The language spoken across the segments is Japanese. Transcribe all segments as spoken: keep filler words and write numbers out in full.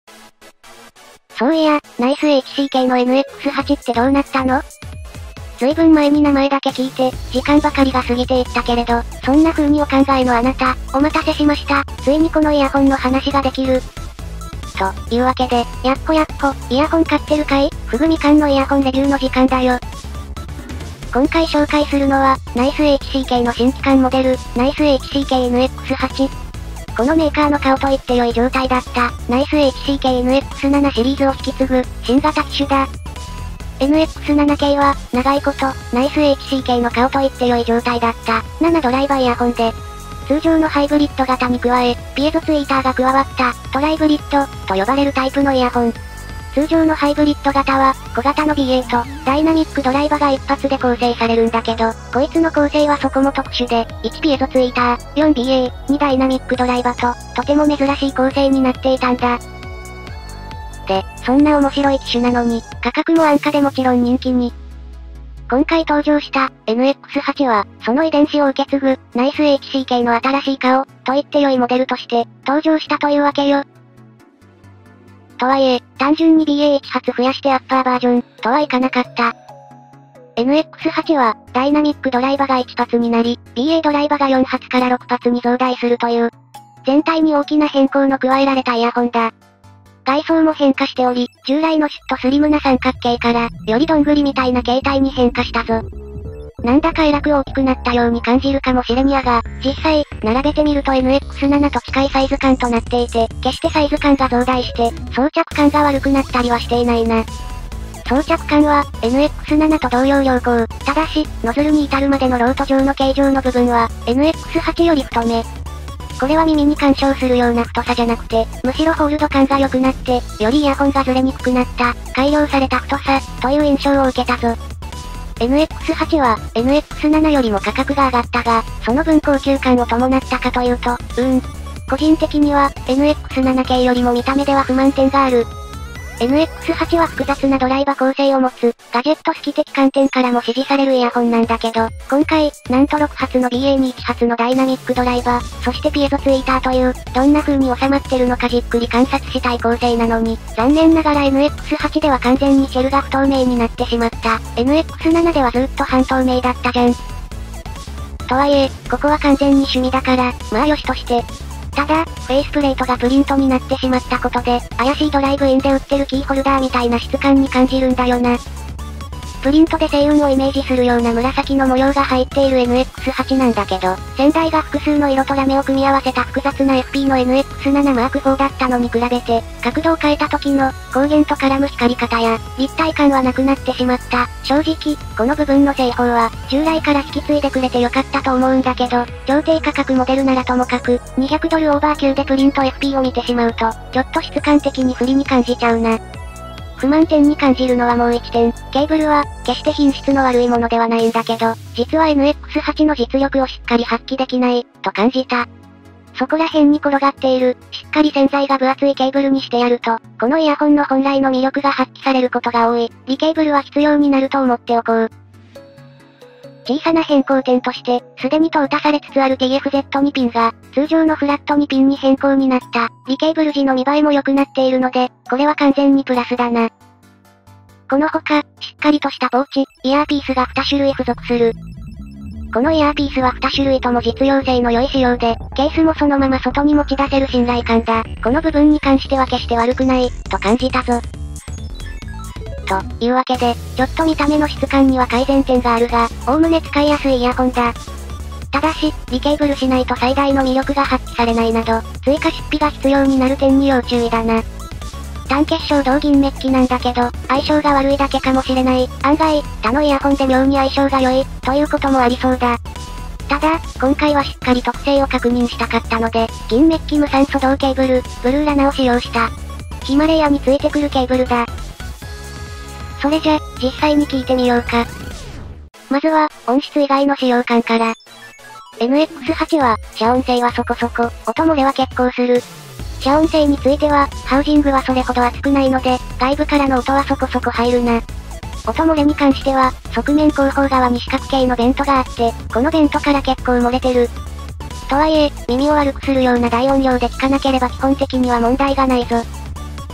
そういや、ナイス エイチシー 系の エヌエックスはち ってどうなったの？ずいぶん前に名前だけ聞いて、時間ばかりが過ぎていったけれど、そんな風にお考えのあなた、お待たせしました。ついにこのイヤホンの話ができる。というわけで、やっほやっほ、イヤホン買ってるかい？ふぐみかんのイヤホンレビューの時間だよ。今回紹介するのは、ナイス エイチシー 系の新機関モデル、ナイス エイチシー 系 エヌエックスはち。このメーカーの顔と言って良い状態だった、ナイス エイチシー 系 エヌエックスなな シリーズを引き継ぐ、新型機種だ。エヌエックスなな 系は、長いこと、ナイス エイチシー 系の顔と言って良い状態だった、ななドライバーイヤホンで、通常のハイブリッド型に加え、ピエゾツイーターが加わった、トライブリッド、と呼ばれるタイプのイヤホン。通常のハイブリッド型は、小型の ビーエー と、ダイナミックドライバーが一発で構成されるんだけど、こいつの構成はそこも特殊で、いちピエゾツイーター、よんビーエー、にダイナミックドライバーと、とても珍しい構成になっていたんだ。で、そんな面白い機種なのに、価格も安価でもちろん人気に。今回登場した エヌエックスはち は、その遺伝子を受け継ぐ、ナイス エイチシー 系の新しい顔、と言って良いモデルとして、登場したというわけよ。とはいえ、単純に ビーエーいち 発増やしてアッパーバージョン、とはいかなかった。エヌエックスはち は、ダイナミックドライバーがいち発になり、ビーエー ドライバーがよん発からろく発に増大するという、全体に大きな変更の加えられたイヤホンだ。外装も変化しており、従来のシュッとスリムな三角形から、よりどんぐりみたいな形態に変化したぞ。なんだかえらく大きくなったように感じるかもしれにやが、実際、並べてみると エヌエックスなな と近いサイズ感となっていて、決してサイズ感が増大して、装着感が悪くなったりはしていないな。装着感は、エヌエックスなな と同様良好。ただし、ノズルに至るまでのロート状の形状の部分は、エヌエックスはち より太め。これは耳に干渉するような太さじゃなくて、むしろホールド感が良くなって、よりイヤホンがずれにくくなった、改良された太さ、という印象を受けたぞ。エヌエックスはち は、エヌエックスなな よりも価格が上がったが、その分高級感を伴ったかというと、うーん。個人的には、エヌエックスなな 系よりも見た目では不満点がある。エヌエックスはち は複雑なドライバー構成を持つ、ガジェット好き的観点からも支持されるイヤホンなんだけど、今回、なんとろく発の ビーエー にいち発のダイナミックドライバー、そしてピエゾツイーターという、どんな風に収まってるのかじっくり観察したい構成なのに、残念ながら エヌエックスはち では完全にシェルが不透明になってしまった。エヌエックスなな ではずっと半透明だったじゃん。とはいえ、ここは完全に趣味だから、まあよしとして。ただ、フェイスプレートがプリントになってしまったことで、怪しいドライブインで売ってるキーホルダーみたいな質感に感じるんだよな。プリントで星雲をイメージするような紫の模様が入っている エヌエックスはち なんだけど、先代が複数の色とラメを組み合わせた複雑な エフピー の エヌエックスなな マークフォーだったのに比べて、角度を変えた時の光源と絡む光り方や立体感はなくなってしまった。正直、この部分の製法は従来から引き継いでくれてよかったと思うんだけど、超低価格モデルならともかく、にひゃくドルオーバー級でプリント エフピー を見てしまうと、ちょっと質感的に不利に感じちゃうな。不満点に感じるのはもういってん。ケーブルは、決して品質の悪いものではないんだけど、実は エヌエックスはち の実力をしっかり発揮できない、と感じた。そこら辺に転がっている、しっかり洗剤が分厚いケーブルにしてやると、このイヤホンの本来の魅力が発揮されることが多い。リケーブルは必要になると思っておこう。小さな変更点として、すでに淘汰されつつある ティーエフゼットに ピンが、通常のフラットにピンに変更になった。リケーブル時の見栄えも良くなっているので、これは完全にプラスだな。このほか、しっかりとしたポーチ、イヤーピースがに種類付属する。このイヤーピースはに種類とも実用性の良い仕様で、ケースもそのまま外に持ち出せる信頼感だ。この部分に関しては決して悪くない、と感じたぞ。というわけで、ちょっと見た目の質感には改善点があるが、おおむね使いやすいイヤホンだ。ただし、リケーブルしないと最大の魅力が発揮されないなど、追加出費が必要になる点に要注意だな。単結晶銅銀メッキなんだけど、相性が悪いだけかもしれない。案外、他のイヤホンで妙に相性が良い、ということもありそうだ。ただ、今回はしっかり特性を確認したかったので、銀メッキ無酸素銅ケーブル、ブルーラナを使用した。ヒマレヤについてくるケーブルだ。それじゃ、実際に聞いてみようか。まずは、音質以外の使用感から。エヌエックスはち は、遮音性はそこそこ、音漏れは結構する。遮音性については、ハウジングはそれほど厚くないので、外部からの音はそこそこ入るな。音漏れに関しては、側面後方側に四角形のベントがあって、このベントから結構漏れてる。とはいえ、耳を悪くするような大音量で聞かなければ基本的には問題がないぞ。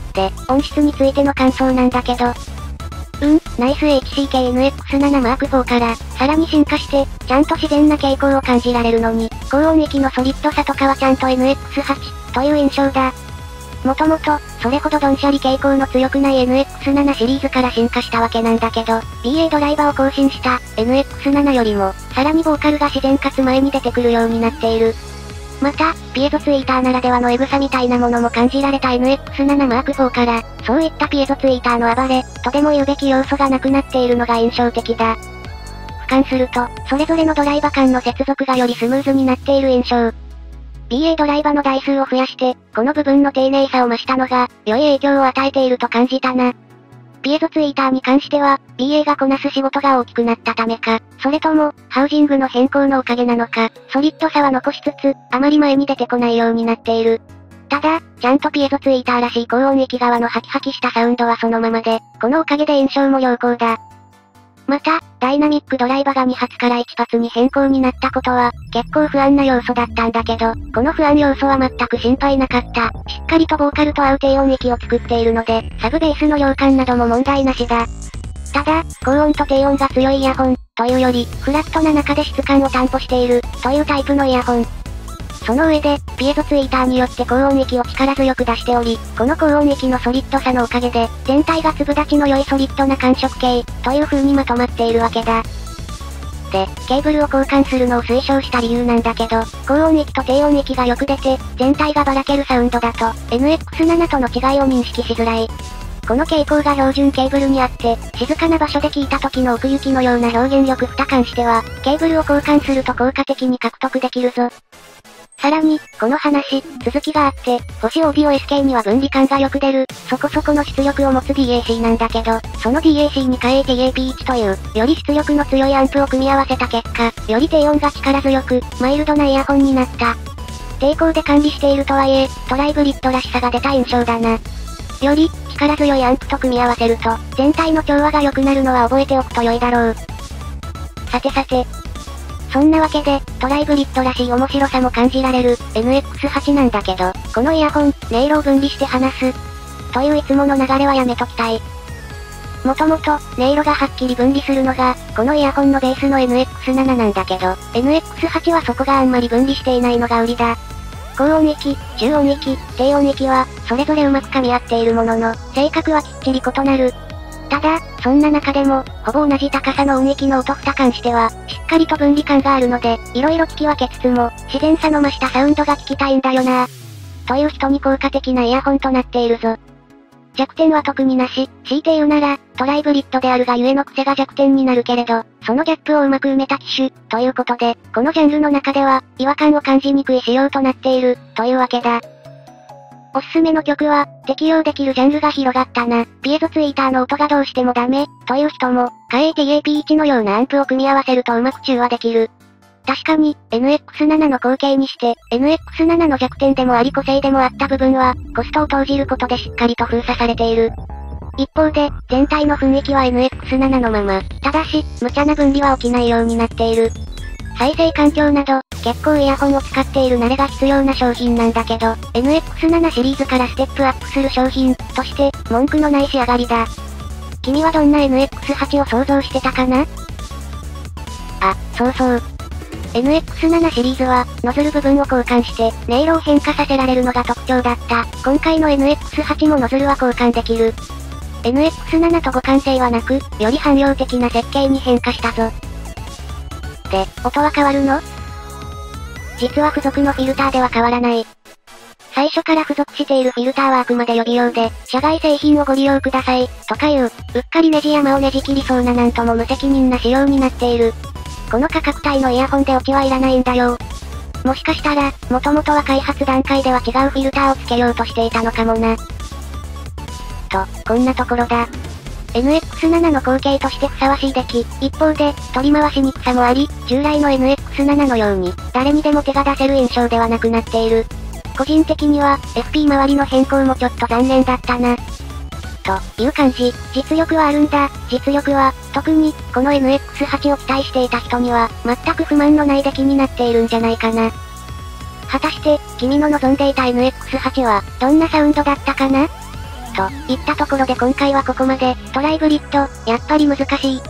で、音質についての感想なんだけど、うん、ナイス エイチシーケーエヌエックスセブン マークフォーから、さらに進化して、ちゃんと自然な傾向を感じられるのに、高音域のソリッドさとかはちゃんと エヌエックスエイト という印象だ。もともと、それほどドンシャリ傾向の強くない エヌエックスセブン シリーズから進化したわけなんだけど、ビーエー ドライバーを更新した エヌエックスセブン よりも、さらにボーカルが自然かつ前に出てくるようになっている。また、ピエゾツイーターならではのエグさみたいなものも感じられた エヌエックスセブン マークフォーから、そういったピエゾツイーターの暴れ、とでも言うべき要素がなくなっているのが印象的だ。俯瞰すると、それぞれのドライバ間の接続がよりスムーズになっている印象。ビーエー ドライバの台数を増やして、この部分の丁寧さを増したのが、良い影響を与えていると感じたな。ピエゾツイーターに関しては、ビーエー がこなす仕事が大きくなったためか、それとも、ハウジングの変更のおかげなのか、ソリッドさは残しつつ、あまり前に出てこないようになっている。ただ、ちゃんとピエゾツイーターらしい高音域側のハキハキしたサウンドはそのままで、このおかげで印象も良好だ。また、ダイナミックドライバがに発からいち発に変更になったことは、結構不安な要素だったんだけど、この不安要素は全く心配なかった。しっかりとボーカルと合う低音域を作っているので、サブベースの量感なども問題なしだ。ただ、高音と低音が強いイヤホン、というより、フラットな中で質感を担保している、というタイプのイヤホン。その上で、ピエゾツイーターによって高音域を力強く出しており、この高音域のソリッドさのおかげで、全体が粒立ちの良いソリッドな感触系、という風にまとまっているわけだ。で、ケーブルを交換するのを推奨した理由なんだけど、高音域と低音域がよく出て、全体がばらけるサウンドだと、エヌエックスセブン との違いを認識しづらい。この傾向が標準ケーブルにあって、静かな場所で聞いた時の奥行きのような表現力に関しては、ケーブルを交換すると効果的に獲得できるぞ。さらに、この話、続きがあって、星 オービーオーエスケー には分離感がよく出る、そこそこの出力を持つ ディーエーシー なんだけど、その ディーエーシー に変え ティーエーピーワン という、より出力の強いアンプを組み合わせた結果、より低音が力強く、マイルドなイヤホンになった。抵抗で管理しているとはいえ、トライブリッドらしさが出た印象だな。より、力強いアンプと組み合わせると、全体の調和が良くなるのは覚えておくと良いだろう。さてさて、そんなわけで、トライブリッドらしい面白さも感じられる、エヌエックスエイト なんだけど、このイヤホン、音色を分離して話す。といういつもの流れはやめときたい。もともと、音色がはっきり分離するのが、このイヤホンのベースの エヌエックスセブン なんだけど、エヌエックスエイト はそこがあんまり分離していないのが売りだ。高音域、中音域、低音域は、それぞれうまく噛み合っているものの、性格はきっちり異なる。ただ、そんな中でも、ほぼ同じ高さの音域の音に関しては、しっかりと分離感があるので、色々聞き分けつつも、自然さの増したサウンドが聞きたいんだよな。という人に効果的なイヤホンとなっているぞ。弱点は特になし、強いて言うなら、トライブリッドであるがゆえの癖が弱点になるけれど、そのギャップをうまく埋めた機種、ということで、このジャンルの中では、違和感を感じにくい仕様となっている、というわけだ。おすすめの曲は、適用できるジャンルが広がったな。ピエゾツイーターの音がどうしてもダメ、という人も、替え ティーエーピーワン のようなアンプを組み合わせるとうまく中和できる。確かに、エヌエックスセブン の後継にして、エヌエックスセブン の弱点でもあり個性でもあった部分は、コストを投じることでしっかりと封鎖されている。一方で、全体の雰囲気は エヌエックスセブン のまま、ただし、無茶な分離は起きないようになっている。再生環境など、結構イヤホンを使っている慣れが必要な商品なんだけど、エヌエックスセブン シリーズからステップアップする商品、として、文句のない仕上がりだ。君はどんな エヌエックスエイト を想像してたかな？あ、そうそう。エヌエックスセブン シリーズは、ノズル部分を交換して、音色を変化させられるのが特徴だった。今回の エヌエックスエイト もノズルは交換できる。エヌエックスセブン と互換性はなく、より汎用的な設計に変化したぞ。で、音は変わるの？実は付属のフィルターでは変わらない。最初から付属しているフィルターはあくまで予備用で、社外製品をご利用ください、とかいう、うっかりネジ山をねじ切りそうななんとも無責任な仕様になっている。この価格帯のイヤホンでオチはいらないんだよ。もしかしたら、元々は開発段階では違うフィルターを付けようとしていたのかもな。と、こんなところだ。エヌエックスセブン の後継としてふさわしい出来、一方で、取り回しにくさもあり、従来の エヌエックスセブン のように、誰にでも手が出せる印象ではなくなっている。個人的には、エフピー 周りの変更もちょっと残念だったな。という感じ、実力はあるんだ、実力は、特に、この エヌエックスエイト を期待していた人には、全く不満のない出来になっているんじゃないかな。果たして、君の望んでいた エヌエックスエイト は、どんなサウンドだったかな？とといったところで今回はここまで、トライブリッド、やっぱり難しい。